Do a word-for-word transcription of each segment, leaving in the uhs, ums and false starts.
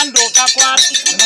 Ando kakwa.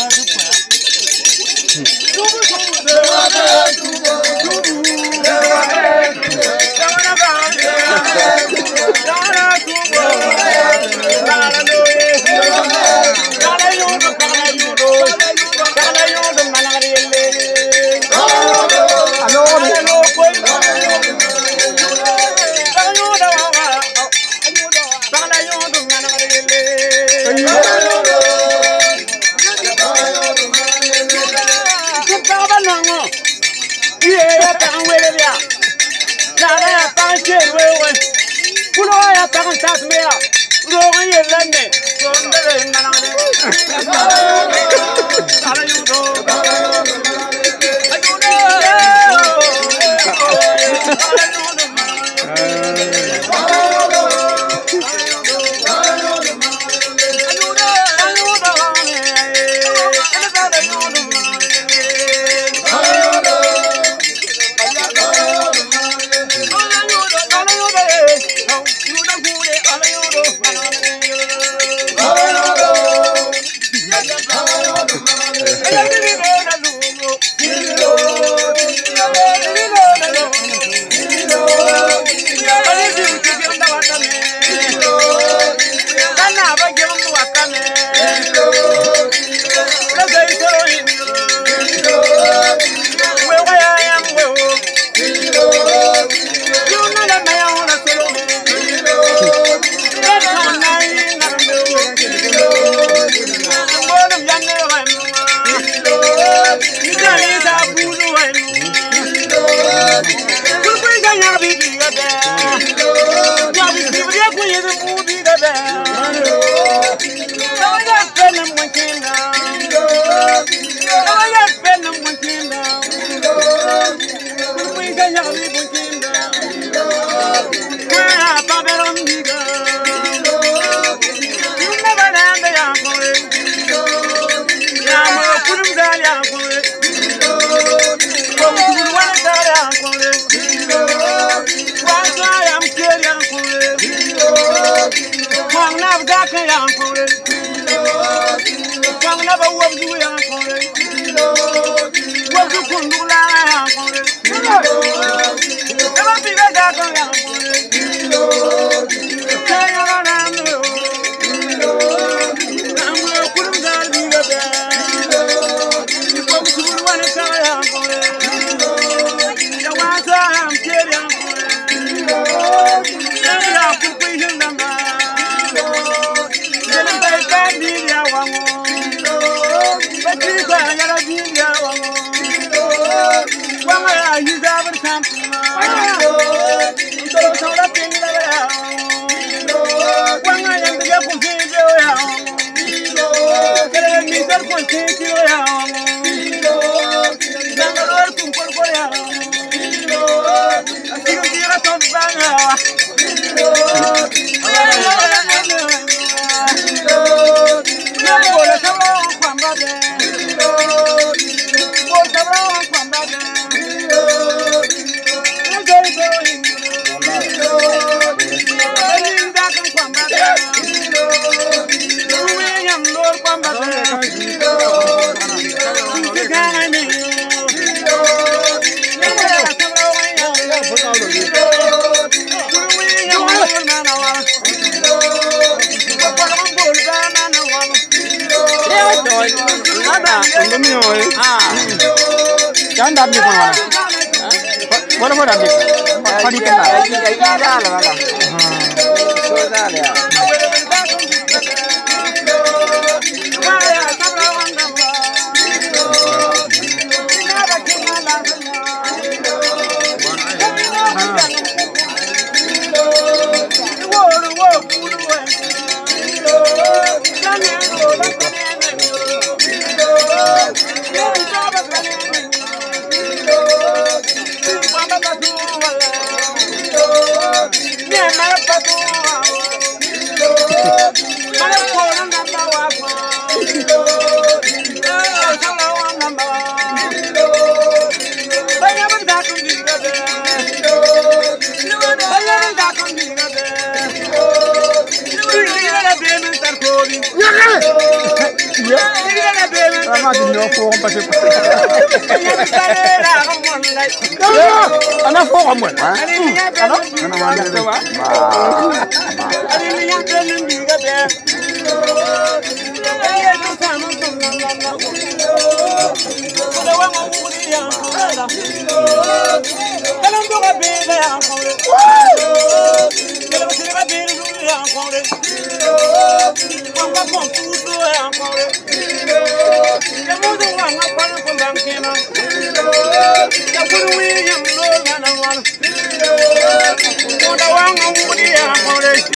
Jangan dah ambil mana? Mana mana ambil? Padi kena. Ini dah lah mana? Sudah dah. dia. Sama di no fo on passe. Ana fo ko mon. Ana? Ana wanda ko wa. Ani mi ya tele mi ga be. Ay no sama ko la la la. Ko wa mo mu di ya ko la. Kalam do ga be ya ko le. Kalam si ga be ya ko le. On va con tout ya ko le. Que mo do wa na pa ko ban kena.